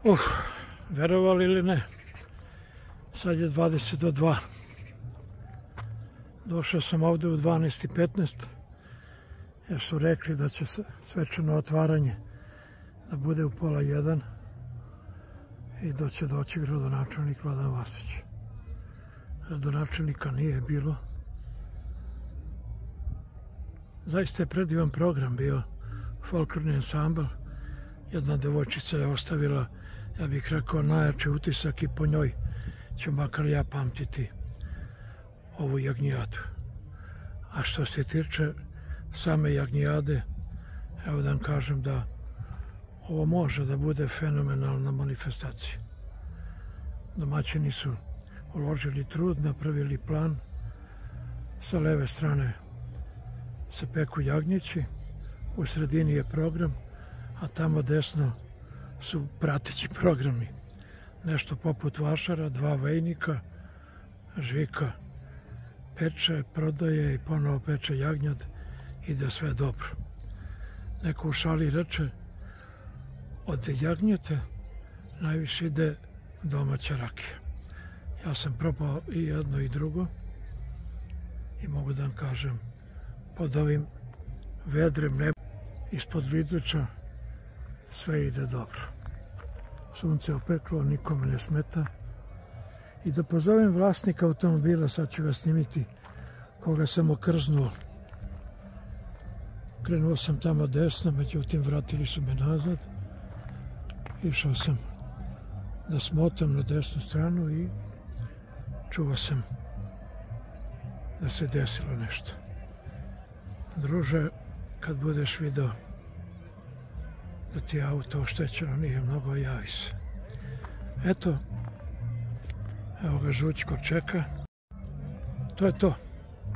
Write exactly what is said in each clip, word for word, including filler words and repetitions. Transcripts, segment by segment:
Uf, verovali ili ne, sad je dvadeset do dva. Došao sam ovdje u dvanaest i petnaest jer su rekli da će svečano otvaranje da bude u pola jedan i da će doći gradonačelnik Vladan Vasić. Gradonačelnika nije bilo. Zaista je predivan program bio, folklorni ansambl. Jedna devojčica je ostavila, ja bih rekao, najjači utisak i po njoj ću makar ja pamtiti ovu jagnjijadu. A što se tiče same jagnjijade, evo da vam kažem da ovo može da bude fenomenalna manifestacija. Domaćini su uložili trud, napravili plan. Sa leve strane se peku jagnjeći, u sredini je program, a tamo desno su prateći programi. Nešto poput vašara, dva vejnika, Žika peče, prodaje i ponovo peče jagnjad, ide sve dobro. Neko u šali reče, od jagnjeta najviše ide domaća rakija. Ja sam probao i jedno i drugo i mogu da vam kažem, pod ovim vedrim nebom ispod Vidliča sve ide dobro. Sunce opeklo, nikome ne smeta. I da pozovem vlasnika automobila, sad ću ga snimiti, koga sam okrznuo. Krenuo sam tamo desno, međutim vratili su me nazad. Išao sam da smotam na desnu stranu i čuo sam da se desilo nešto. Druže, kad budeš video da ti je auto oštećeno, nije mnogo, javi se. Eto, evo ga Žućko čeka. To je to.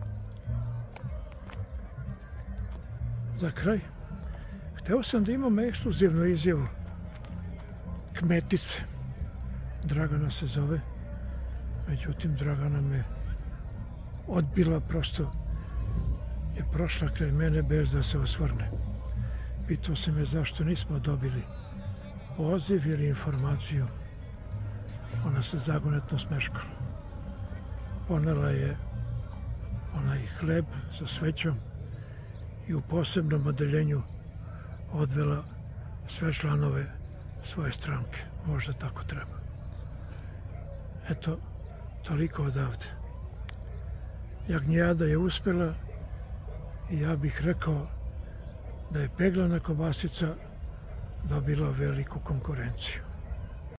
Za kraj, hteo sam da imam ekskluzivnu izjavu kmetice. Dragana se zove, međutim Dragana me odbila, prosto je prošla kraj mene bez da se osvrne. Pitao se me zašto nismo dobili poziv ili informaciju. Ona se zagonetno smeškala. Ponela je onaj hleb sa svećom i u posebnom odeljenju odvela sve članove svoje stranke. Možda tako treba. Eto, toliko odavde. Jagnjijada je uspjela i ja bih rekao da je peglana kobasica dobila veliku konkurenciju.